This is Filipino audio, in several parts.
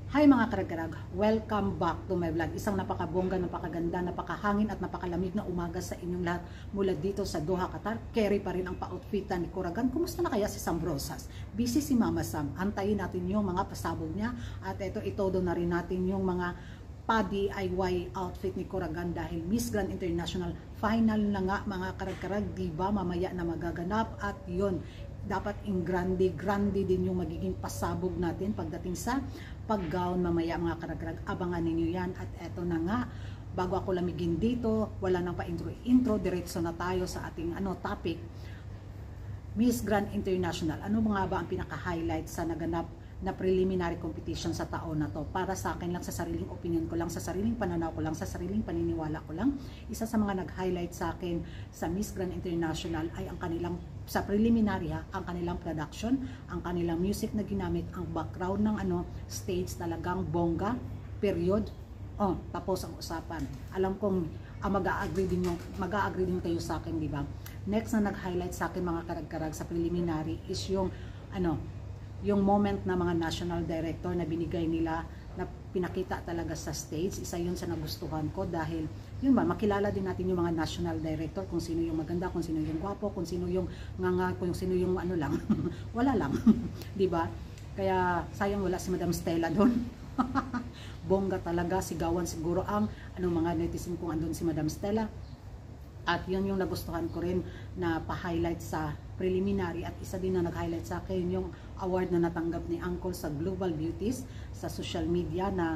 Hi mga karagkarag, welcome back to my vlog. Isang napakabongga, napakaganda, napakahangin at napakalamig na umaga sa inyong lahat mula dito sa Doha, Qatar. Carry pa rin ang pa-outfitan ni Kuragan. Kumusta na kaya si Sam Rosas? Busy si Mama Sam. Antayin natin yung mga pasabog niya at ito na rin natin yung mga pa-DIY outfit ni Kuragan dahil Miss Grand International final na nga mga karagkarag, diba? Mamaya na magaganap at yun, dapat in grande din yung magiging pasabog natin pagdating sa pag-gown mamaya mga karagkarag. Abangan ninyo yan at eto na nga, bago ako lamigin dito, wala nang pa intro, diretso na tayo sa ating topic. Miss Grand International, ano nga ba ang pinaka-highlight sa naganap na preliminary competition sa taon na to? Para sa akin lang, sa sariling opinion ko lang, sa sariling pananaw ko lang, sa sariling paniniwala ko lang, isa sa mga nag-highlight sa akin sa Miss Grand International ay ang kanilang, sa preliminary ang kanilang production, ang kanilang music na ginamit, ang background ng stage talagang bongga, period. Tapos ang usapan. Alam kong mag-a-agree din kayo sa akin, di ba? Next na nag-highlight sa akin mga karagkarag sa preliminary is yung moment na mga national director na binigay nila, na pinakita talaga sa stage. Isa yun sa nagustuhan ko dahil yun ba, makilala din natin yung mga national director, kung sino yung maganda, kung sino yung gwapo, kung sino yung kung sino yung lang wala lang di ba? Kaya sayang wala si Madam Stella doon. Bongga talaga, sigawan siguro ang mga netizen kung andun si Madam Stella. At yun yung nagustuhan ko rin na pa-highlight sa preliminary. At isa din na nag-highlight sa akin yung award na natanggap ni Uncle sa Global Beauties sa social media, na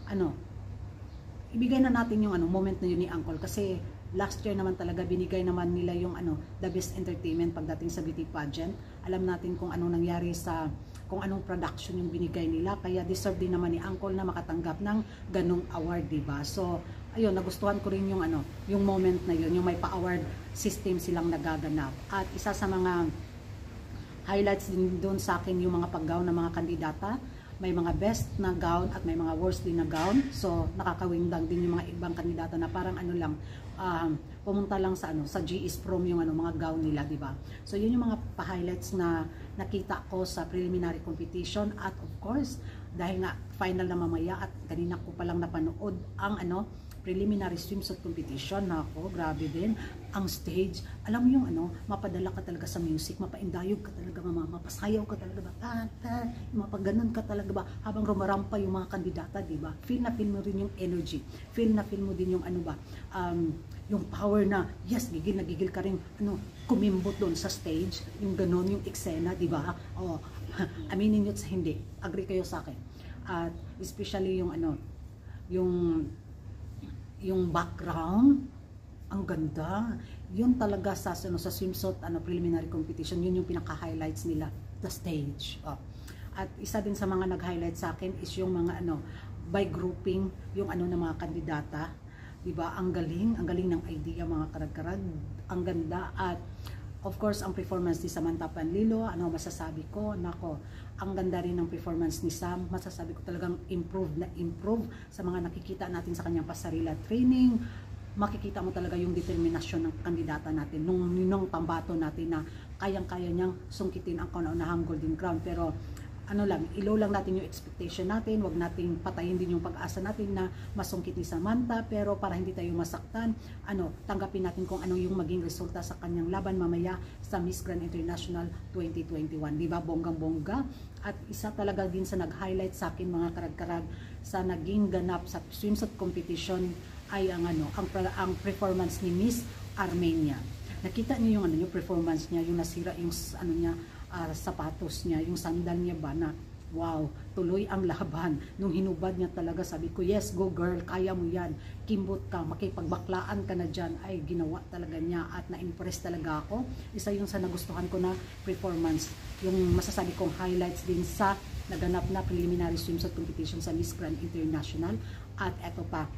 ibigay na natin yung moment na yun ni Uncle, kasi last year naman talaga binigay naman nila yung the best entertainment pagdating sa beauty pageant. Alam natin kung anong nangyari kung anong production yung binigay nila, kaya deserve din naman ni Uncle na makatanggap ng ganung award, diba? So ayun, nagustuhan ko rin yung moment na yun, yung may pa-award system silang nagaganap. At isa sa mga highlights din doon sa akin yung mga pag-gown ng mga kandidata. May mga best na gown at may mga worst din na gown. So nakakawindang din yung mga ibang kandidata na parang pumunta lang sa GS Prom yung mga gown nila, di ba? So yun yung mga pa-highlights na nakita ko sa preliminary competition. At of course, dahil nga final na mamaya at kanina ko pa lang napanood ang preliminary swimsuit competition. Nako, grabe din ang stage. Alam mo yung mapadala ka talaga sa music, mapaindayog ka talaga, mapasayaw ka talaga ba, mapaganon ka talaga ba habang rumarampa yung mga kandidata, di ba? Feel na feel mo rin yung energy, feel na feel mo din yung yung power na yes, gigil na gigil ka rin kumimbot doon sa stage, yung ganon yung eksena, di ba? Aminin nyo sa hindi, agree kayo sa akin. At especially yung background, ang ganda. Yun talaga sa swimsuit preliminary competition, yun yung pinaka-highlights nila, the stage. At isa din sa mga nag-highlight sa akin is yung mga by grouping yung ng mga kandidata, diba? Ang galing ng idea mga karagkarag, ang ganda. At of course ang performance ni Samantha Panlilo, masasabi ko, nako, ang ganda rin ng performance ni Sam. Masasabi ko talagang improve sa mga nakikita natin sa kanyang pasarela training. Makikita mo talaga yung determinasyon ng kandidata natin, nung pambato natin na kayang-kaya niyang sungkitin ang kauna-unahang Golden Crown. Pero ilaw lang natin yung expectation natin, wag nating patayin din yung pag-asa natin na masungkit ni Samantha. Pero para hindi tayo masaktan, tanggapin natin kung yung maging resulta sa kanyang laban mamaya sa Miss Grand International 2021, di ba? Bonggang-bongga. At isa talaga din sa nag-highlight sa akin mga karagkarag sa naging ganap sa swimsuit competition ay ang performance ni Miss Armenia. Nakita niyo yung performance niya, yung nasira yung sapatos niya, yung sandal niya ba, na wow, tuloy ang laban. Nung hinubad niya talaga, sabi ko, yes, go girl, kaya mo yan, kimbot ka, makipagbaklaan ka na dyan. Ay, ginawa talaga niya at na-impress talaga ako. Isa yung sa nagustuhan ko na performance, yung masasabi kong highlights din sa naganap na preliminary swimsuit competition sa Miss Grand International. At eto pa,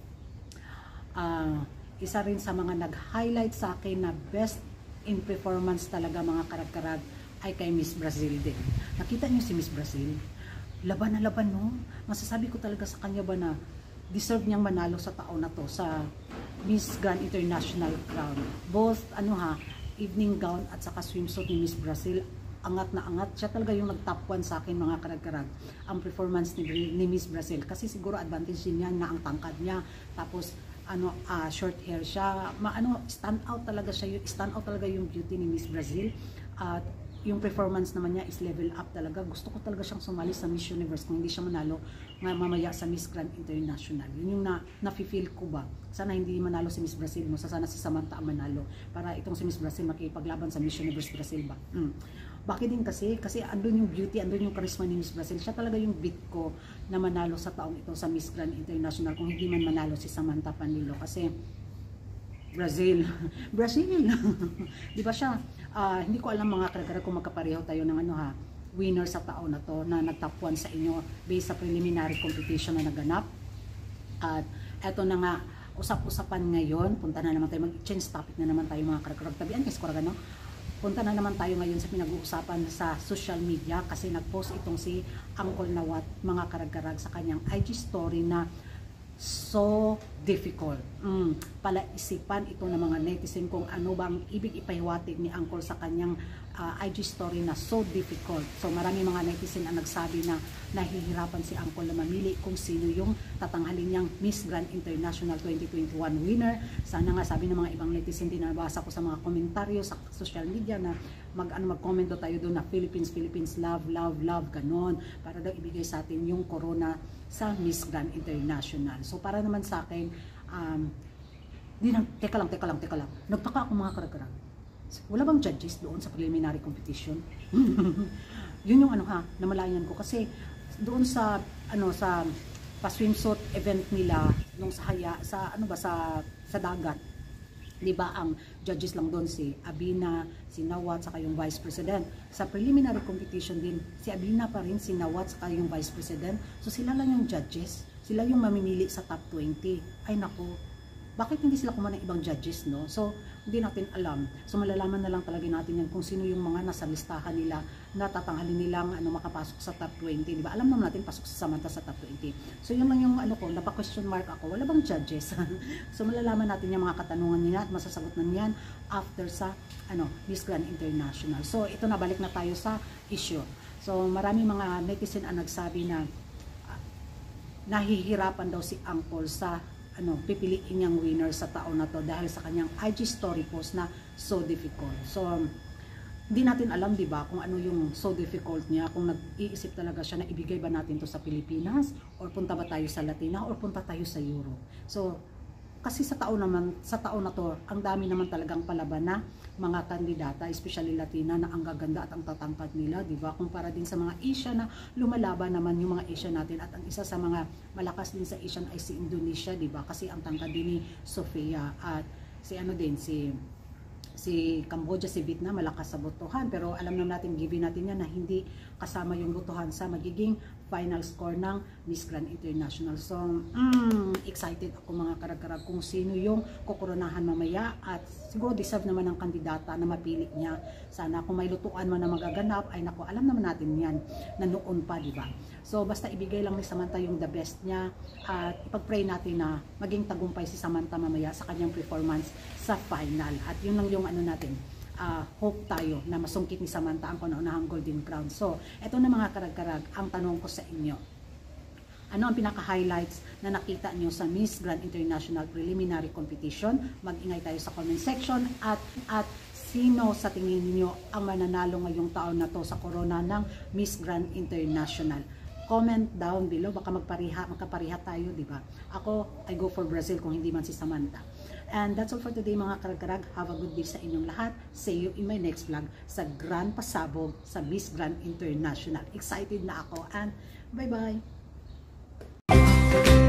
isa rin sa mga nag-highlight sa akin na best in performance talaga mga karagkarag ay kay Miss Brazil din. Nakita niyo si Miss Brazil? Laban na laban, no? Masasabi ko talaga sa kanya ba na deserve niyang manalo sa taon na to sa Miss Grand International Crown. Both evening gown at saka swimsuit ni Miss Brazil, angat na angat. Siya talaga yung nag-top 1 sa akin, mga karag-karag, ang performance ni Miss Brazil. Kasi siguro advantage din niya na ang tangkad niya. Tapos, short hair siya. Stand out talaga siya. Stand out talaga yung beauty ni Miss Brazil. At yung performance naman niya is level up talaga. Gusto ko talaga siyang sumali sa Miss Universe kung hindi siya manalo mamaya sa Miss Grand International. Yun yung nafe-feel ko ba. Sana hindi manalo si Miss Brazil, no? Sana si Samantha ang manalo para itong si Miss Brazil makipaglaban sa Miss Universe Brazil ba. Bakit din kasi andun yung beauty, andun yung charisma ni Miss Brazil. Siya talaga yung beat ko na manalo sa taong ito sa Miss Grand International kung hindi man manalo si Samantha Panlilo kasi Brazil. Di ba siya? Hindi ko alam mga karagara kung magkapareho tayo ng winner sa taon na to na nag-top 1 sa inyo based sa preliminary competition na naganap. At eto na nga, usap-usapan ngayon. Punta na naman tayo, mag-change topic na naman tayo mga karagara. Tabian kasi Kuragano. Punta na naman tayo ngayon sa pinag-uusapan sa social media kasi nag-post itong si Uncle Nawat, mga karagkarag, sa kanyang IG story na so difficult. Palaisipan ito ng mga netizen kung ano bang ibig ipahiwatig ni Uncle sa kanyang IG story na so difficult. So marami mga netizen ang nagsabi na nahihirapan si Uncle na mamili kung sino yung tatanghalin niyang Miss Grand International 2021 winner. Sana nga, sabi ng mga ibang netizen, din nabasa ko sa mga komentaryo sa social media na mag-comment daw tayo doon na Philippines, love, ganon, para daw ibigay sa atin yung corona sa Miss Grand International. So para naman sa akin, teka lang. Nagtaka ako mga karag-karag. Wala bang judges doon sa preliminary competition? Yun yung namalayan ko kasi doon sa sa pa-swimsuit event nila nung sa dagat. 'Di ba ang judges lang doon si Abina, si Nawat, saka yung Vice President. Sa preliminary competition din, si Abina pa rin, si Nawat, saka yung Vice President. So sila lang yung judges. Sila yung mamimili sa top 20. Ay nako, bakit hindi sila kumuha ng ibang judges, no? So, hindi natin alam. So, malalaman na lang talaga natin yan kung sino yung mga nasa listahan nila na tatanghalin nilang makapasok sa top 20. Di ba? Alam naman natin, pasok sa Samantha sa top 20. So, yun lang yung napa-question mark ako. Wala bang judges? So, malalaman natin yung mga katanungan nila at masasagot na niyan after sa Miss Grand International. So, ito na, balik na tayo sa issue. So, marami mga netizen ang nagsabi na nahihirapan daw si Uncle sa pipiliin niyang winner sa taon na to dahil sa kanyang IG story post na so difficult. So, hindi natin alam, di ba, kung ano yung so difficult niya, kung nag-iisip talaga siya na ibigay ba natin to sa Pilipinas, or punta ba tayo sa Latina, or punta tayo sa Europe. So, kasi sa taon na to, ang dami naman talagang palaban na mga kandidata, especially Latina, na ang gaganda at ang tatangkad nila, di ba? Kumpara din sa mga Asia na lumalaban naman yung mga Asia natin, at ang isa sa mga malakas din sa Asian ay si Indonesia, di ba? Kasi ang tangkad din ni Sofia at si Cambodia, si Vietnam, malakas sa botohan, pero alam na natin, given natin yan na hindi kasama yung botohan sa magiging final score ng Miss Grand International. So, excited ako mga karag-karag kung sino yung kukoronahan mamaya, at siguro deserve naman ng kandidata na mapili niya. Sana kung may lutuan man na magaganap, ay naku, alam naman natin yan na noon pa, di ba? So, basta ibigay lang ni Samantha yung the best niya, at ipag-pray natin na maging tagumpay si Samantha mamaya sa kanyang performance sa final. At yun lang yung natin, hope tayo na masungkit ni Samantha ang kauna-unahang Golden Crown. So, eto na mga karag-karag, ang tanong ko sa inyo. Ano ang pinaka-highlights na nakita nyo sa Miss Grand International Preliminary Competition? Mag-ingay tayo sa comment section, at sino sa tingin niyo ang mananalo ngayong taon na to sa corona ng Miss Grand International? Comment down below, baka magkapariha tayo, di ba? Ako, I go for Brazil kung hindi man si Samantha. And that's all for today mga karag-karag. Have a good day sa inyong lahat. See you in my next vlog sa Grand Pasabog sa Miss Grand International. Excited na ako, and bye-bye!